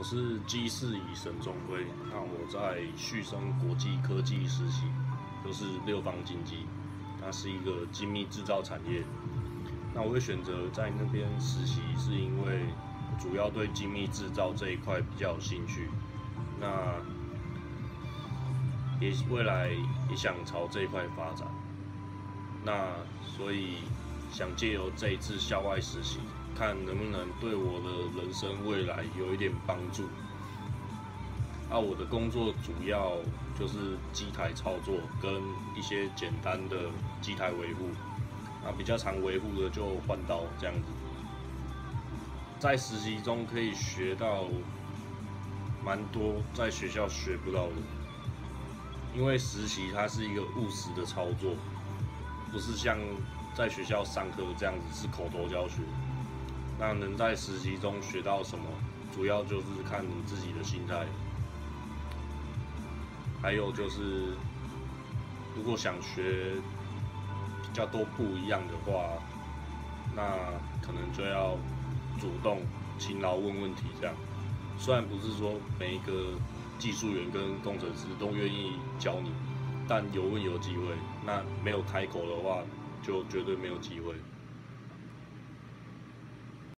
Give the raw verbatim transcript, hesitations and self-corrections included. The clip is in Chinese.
是机事乙沈中辉，那我在旭升国际科技实习，就是六方经济，它是一个精密制造产业。那我会选择在那边实习，是因为主要对精密制造这一块比较有兴趣。那也未来也想朝这一块发展。那所以想借由这一次校外实习，看能不能对我的人生未来有一点帮助。啊，我的工作主要就是机台操作跟一些简单的机台维护。啊，比较常维护的就换刀这样子。在实习中可以学到蛮多在学校学不到的，因为实习它是一个务实的操作，不是像在学校上课这样子是口头教学。那能在实习中学到什么，主要就是看你自己的心态。还有就是，如果想学比较多不一样的话，那可能就要主动、勤劳问问题这样。虽然不是说每一个技术员跟工程师都愿意教你，但有问有机会。那没有开口的话，就绝对没有机会。